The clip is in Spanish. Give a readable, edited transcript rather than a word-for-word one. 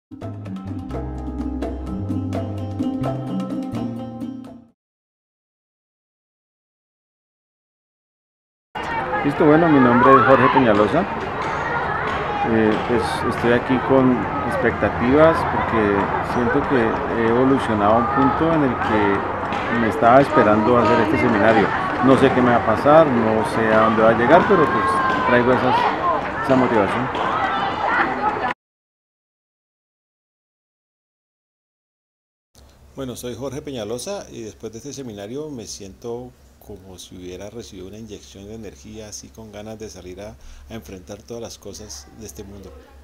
Listo, bueno, mi nombre es Jorge Peñalosa. Pues estoy aquí con expectativas porque siento que he evolucionado a un punto en el que me estaba esperando hacer este seminario. No sé qué me va a pasar, no sé a dónde va a llegar, pero pues traigo esa motivación. Bueno, soy Jorge Peñalosa y después de este seminario me siento como si hubiera recibido una inyección de energía, así con ganas de salir a enfrentar todas las cosas de este mundo.